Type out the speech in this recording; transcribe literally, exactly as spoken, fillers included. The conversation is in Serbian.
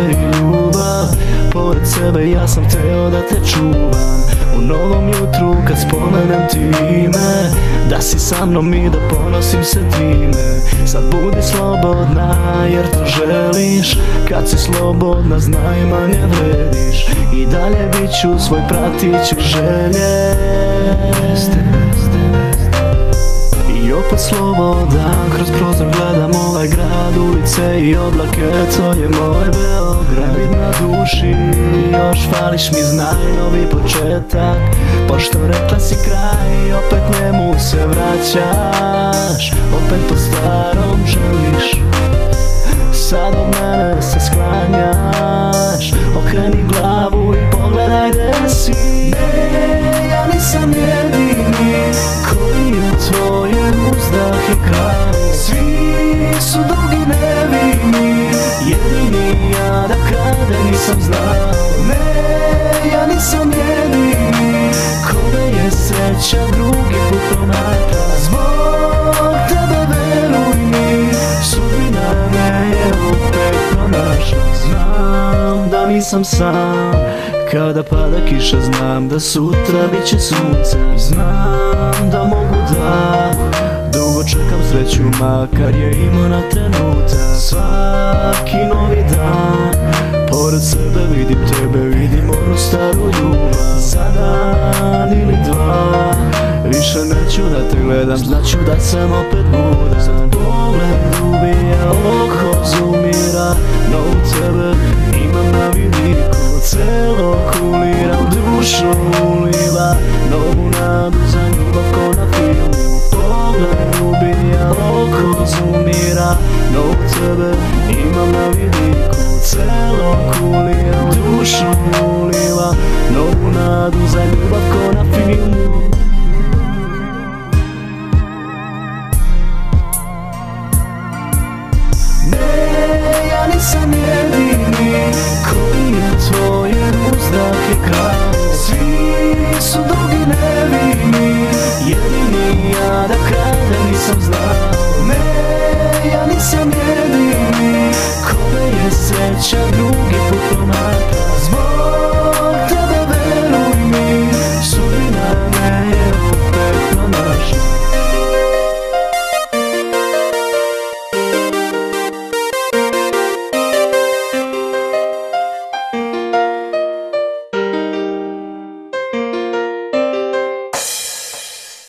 i ljubav. Pored sebe ja sam teo da te čuvam. U novom jutru kad spomenem ti ime, da si sa mnom i da ponosim se time. Sad budi slobodna jer to želiš. Kad si slobodna znaj manje vrediš. I dalje bit ću svoj, pratit ću želje. I opet slobodan, kroz prozor gledam ovaj grad, ulice i oblake, to je moj Beograd. Vid na duši, još fališ mi, znaj novi početak. Pošto rekla si kraj, opet njemu se vraćaš. Opet po starom želiš, sad od mene se sklanjaš. Okreni glavu i pogledaj gde si. Ne, ja nisam jedini koji je tvoje uzdah i kraj. Svi su drugi nevini, jedini ja da krade nisam znao. Ne, ja nisam jedini kome je sreća drugi put promakla. Zbog tebe veruj mi, sudbina me je opet pronašla. Znam da nisam sam, kada pada kiša znam da sutra bit će sunce. Znam da mogu da dugo čekam sreću, makar je imao na trenutak. Svaki novi dan pored sebe vidim tebe, vidim onu staru ljubav. Za dan ili dva više neću da te gledam, znaću da sam opet bud.